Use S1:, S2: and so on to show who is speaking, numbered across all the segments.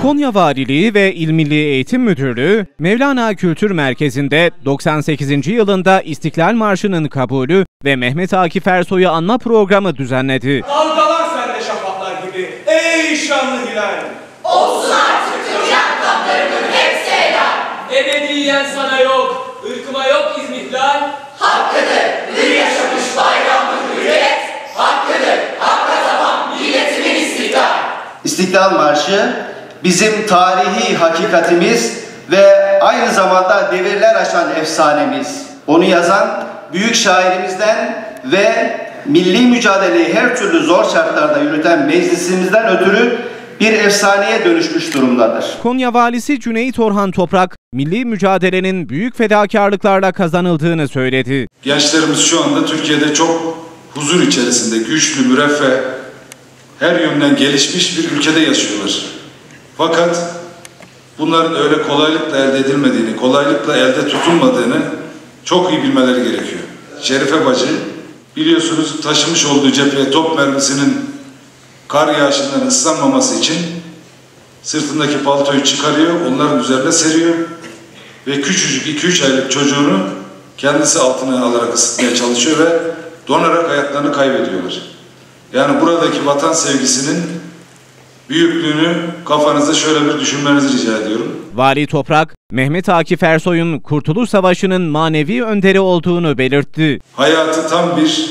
S1: Konya Valiliği ve İl Milli Eğitim Müdürlüğü, Mevlana Kültür Merkezi'nde 98. yılında İstiklal Marşı'nın kabulü ve Mehmet Akif Ersoy'u anma programı düzenledi.
S2: Dalgalar sende şafaklar gibi ey şanlı hilal.
S3: Olsun artık Hürriyet kanlarımın hepsi helal.
S4: Ebediyen sana yok, ırkıma yok izmihlal.
S3: Hakkıdır hür yaşamış bayramın hürriyet. Hakkıdır hakka tapan milletimin istiklal.
S5: İstiklal Marşı bizim tarihi hakikatimiz ve aynı zamanda devirler aşan efsanemiz. Onu yazan büyük şairimizden ve milli mücadeleyi her türlü zor şartlarda yürüten meclisimizden ötürü bir efsaneye dönüşmüş durumdadır.
S1: Konya Valisi Cüneyt Orhan Toprak, milli mücadelenin büyük fedakarlıklarla kazanıldığını söyledi.
S6: Gençlerimiz şu anda Türkiye'de çok huzur içerisinde, güçlü, müreffeh, her yönden gelişmiş bir ülkede yaşıyorlar. Fakat bunların öyle kolaylıkla elde edilmediğini, kolaylıkla elde tutulmadığını çok iyi bilmeleri gerekiyor. Şerife bacı, biliyorsunuz taşımış olduğu cepheye top mermisinin kar yağışından ıslanmaması için sırtındaki paltoyu çıkarıyor, onların üzerine seriyor ve küçücük 2-3 aylık çocuğunu kendisi altına alarak ısıtmaya çalışıyor ve donarak hayatlarını kaybediyorlar. Yani buradaki vatan sevgisinin büyüklüğünü kafanızda şöyle bir düşünmenizi rica ediyorum.
S1: Vali Toprak, Mehmet Akif Ersoy'un Kurtuluş Savaşı'nın manevi önderi olduğunu belirtti.
S6: Hayatı tam bir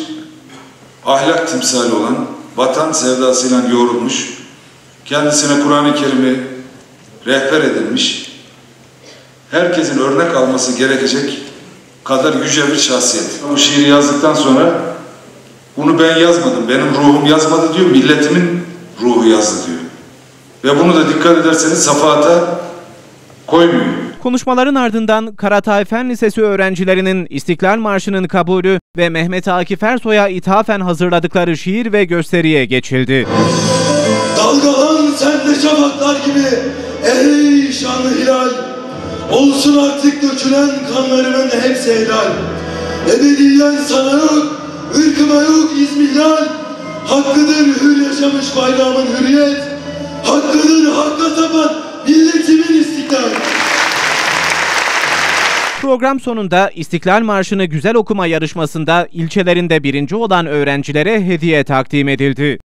S6: ahlak timsali olan, vatan sevdasıyla yoğrulmuş, kendisine Kur'an-ı Kerim'i rehber edilmiş, herkesin örnek alması gerekecek kadar yüce bir şahsiyet. Bu şiiri yazdıktan sonra bunu ben yazmadım, benim ruhum yazmadı diyor, milletimin ruhu yazdı diyor. Ve bunu da dikkat ederseniz safahata koymuyor.
S1: Konuşmaların ardından Karatay Fen Lisesi öğrencilerinin İstiklal Marşı'nın kabulü ve Mehmet Akif Ersoy'a ithafen hazırladıkları şiir ve gösteriye geçildi.
S7: Dalgalan sende şafaklar gibi ey şanlı hilal. Olsun artık dökülen kanlarımın hepsi helal. Ebediyen sana yok, ırkıma yok izmihlal. Hakkıdır hür yaşamış bayramın hürriyet. Hakkıdır hakka tapan milletimin istiklal.
S1: Program sonunda İstiklal Marşı'nı güzel okuma yarışmasında ilçelerinde birinci olan öğrencilere hediye takdim edildi.